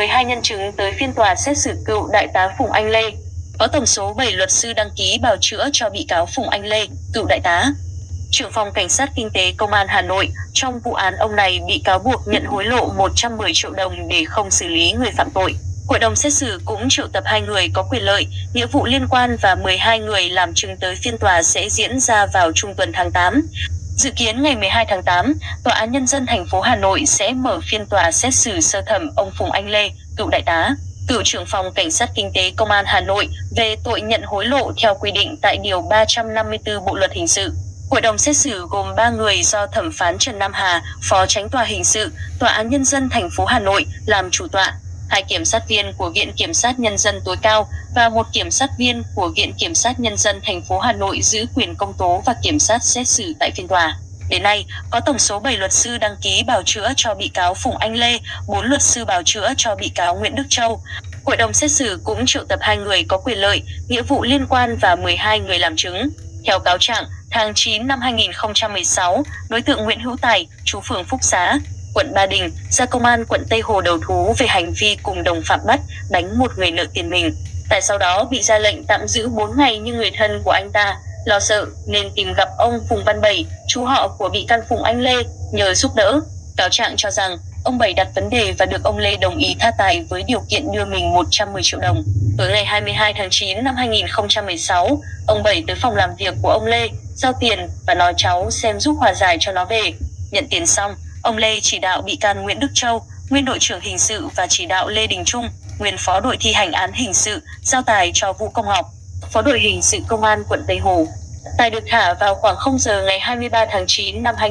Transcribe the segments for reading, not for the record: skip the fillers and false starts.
12 nhân chứng tới phiên tòa xét xử cựu đại tá Phùng Anh Lê. Có tổng số 7 luật sư đăng ký bào chữa cho bị cáo Phùng Anh Lê, cựu đại tá, trưởng phòng Cảnh sát Kinh tế Công an Hà Nội. Trong vụ án, ông này bị cáo buộc nhận hối lộ 110 triệu đồng để không xử lý người phạm tội. Hội đồng xét xử cũng triệu tập 2 người có quyền lợi, nghĩa vụ liên quan và 12 người làm chứng tới phiên tòa sẽ diễn ra vào trung tuần tháng 8. Dự kiến ngày 12 tháng 8, Tòa án Nhân dân thành phố Hà Nội sẽ mở phiên tòa xét xử sơ thẩm ông Phùng Anh Lê, cựu đại tá, cựu trưởng phòng Cảnh sát Kinh tế Công an Hà Nội về tội nhận hối lộ theo quy định tại Điều 354 Bộ Luật Hình sự. Hội đồng xét xử gồm 3 người do thẩm phán Trần Nam Hà, Phó Chánh tòa hình sự, Tòa án Nhân dân thành phố Hà Nội làm chủ tọa, 2 kiểm sát viên của Viện Kiểm sát Nhân dân tối cao và 1 kiểm sát viên của Viện Kiểm sát Nhân dân thành phố Hà Nội giữ quyền công tố và kiểm sát xét xử tại phiên tòa. Đến nay, có tổng số 7 luật sư đăng ký bào chữa cho bị cáo Phùng Anh Lê, 4 luật sư bào chữa cho bị cáo Nguyễn Đức Châu. Hội đồng xét xử cũng triệu tập 2 người có quyền lợi, nghĩa vụ liên quan và 12 người làm chứng. Theo cáo trạng, tháng 9 năm 2016, đối tượng Nguyễn Hữu Tài, trú phường Phúc Xá, quận Ba Đình, ra công an quận Tây Hồ đầu thú về hành vi cùng đồng phạm bắt, đánh một người nợ tiền mình. Tại sau đó bị ra lệnh tạm giữ 4 ngày, nhưng người thân của anh ta lo sợ nên tìm gặp ông Phùng Văn Bảy, chú họ của bị can Phùng Anh Lê, nhờ giúp đỡ. Cáo trạng cho rằng ông Bảy đặt vấn đề và được ông Lê đồng ý tha tài với điều kiện đưa mình 110 triệu đồng. Tối ngày 22 tháng 9 năm 2016, ông Bảy tới phòng làm việc của ông Lê, giao tiền và nói cháu xem giúp hòa giải cho nó về. Nhận tiền xong, ông Lê chỉ đạo bị can Nguyễn Đức Châu, nguyên đội trưởng hình sự, và chỉ đạo Lê Đình Trung, nguyên phó đội thi hành án hình sự, giao tài cho Vũ Công Ngọc, phó đội hình sự công an quận Tây Hồ. Tài được thả vào khoảng 0 giờ ngày 23 tháng 9 năm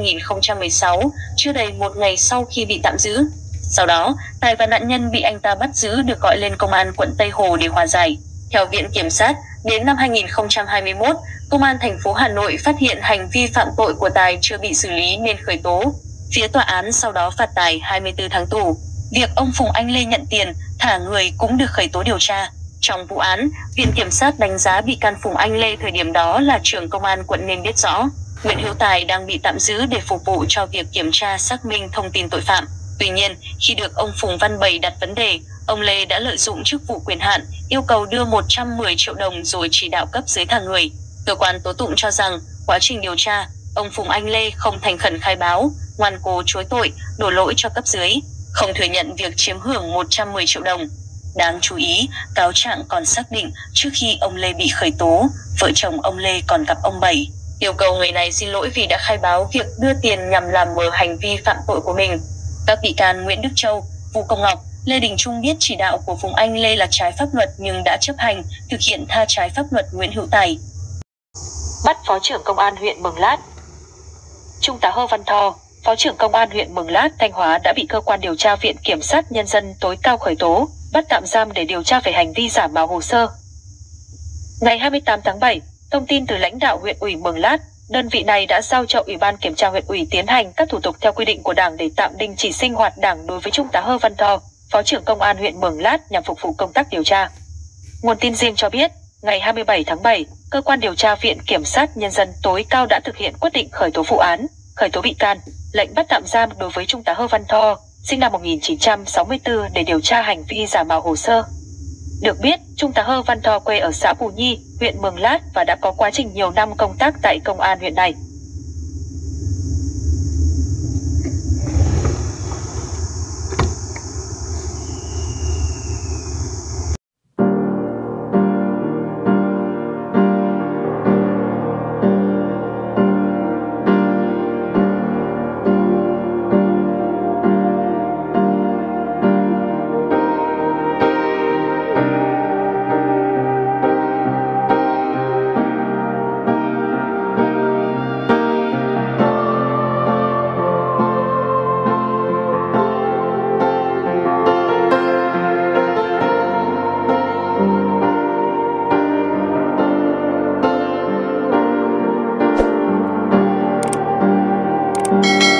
2016, chưa đầy 1 ngày sau khi bị tạm giữ. Sau đó, Tài và nạn nhân bị anh ta bắt giữ được gọi lên công an quận Tây Hồ để hòa giải. Theo Viện Kiểm sát, đến năm 2021, Công an thành phố Hà Nội phát hiện hành vi phạm tội của Tài chưa bị xử lý nên khởi tố. Phía tòa án sau đó phạt Tài 24 tháng tù. Việc ông Phùng Anh Lê nhận tiền, thả người cũng được khởi tố điều tra. Trong vụ án, Viện Kiểm sát đánh giá bị can Phùng Anh Lê thời điểm đó là trưởng công an quận nên biết rõ Nguyễn Hữu Tài đang bị tạm giữ để phục vụ cho việc kiểm tra xác minh thông tin tội phạm. Tuy nhiên, khi được ông Phùng Văn Bảy đặt vấn đề, ông Lê đã lợi dụng chức vụ quyền hạn, yêu cầu đưa 110 triệu đồng rồi chỉ đạo cấp dưới thả người. Cơ quan tố tụng cho rằng, quá trình điều tra, ông Phùng Anh Lê không thành khẩn khai báo, ngoan cố chối tội, đổ lỗi cho cấp dưới, không thừa nhận việc chiếm hưởng 110 triệu đồng. Đáng chú ý, cáo trạng còn xác định trước khi ông Lê bị khởi tố, vợ chồng ông Lê còn gặp ông Bảy, yêu cầu người này xin lỗi vì đã khai báo việc đưa tiền nhằm làm mờ hành vi phạm tội của mình. Các bị can Nguyễn Đức Châu, Vũ Công Ngọc, Lê Đình Trung biết chỉ đạo của Phùng Anh Lê là trái pháp luật nhưng đã chấp hành, thực hiện tha trái pháp luật. Nguyễn Hữu Tài bắt Phó trưởng Công an huyện Mường Lát. Trung tá Hơ Văn Tho, Phó trưởng Công an huyện Mường Lát, Thanh Hóa đã bị cơ quan điều tra Viện Kiểm sát Nhân dân tối cao khởi tố, bắt tạm giam để điều tra về hành vi giả mạo hồ sơ. Ngày 28 tháng 7, thông tin từ lãnh đạo huyện ủy Mường Lát, đơn vị này đã giao cho Ủy ban Kiểm tra huyện ủy tiến hành các thủ tục theo quy định của Đảng để tạm đình chỉ sinh hoạt Đảng đối với Trung tá Hơ Văn Tho, Phó trưởng Công an huyện Mường Lát nhằm phục vụ công tác điều tra. Nguồn tin riêng cho biết, ngày 27 tháng 7, cơ quan điều tra Viện Kiểm sát Nhân dân tối cao đã thực hiện quyết định khởi tố vụ án, khởi tố bị can, lệnh bắt tạm giam đối với Trung tá Hơ Văn Tho, sinh năm 1964 để điều tra hành vi giả mạo hồ sơ. Được biết, Trung tá Hơ Văn Tho quê ở xã Pù Nhi, huyện Mường Lát và đã có quá trình nhiều năm công tác tại công an huyện này. you.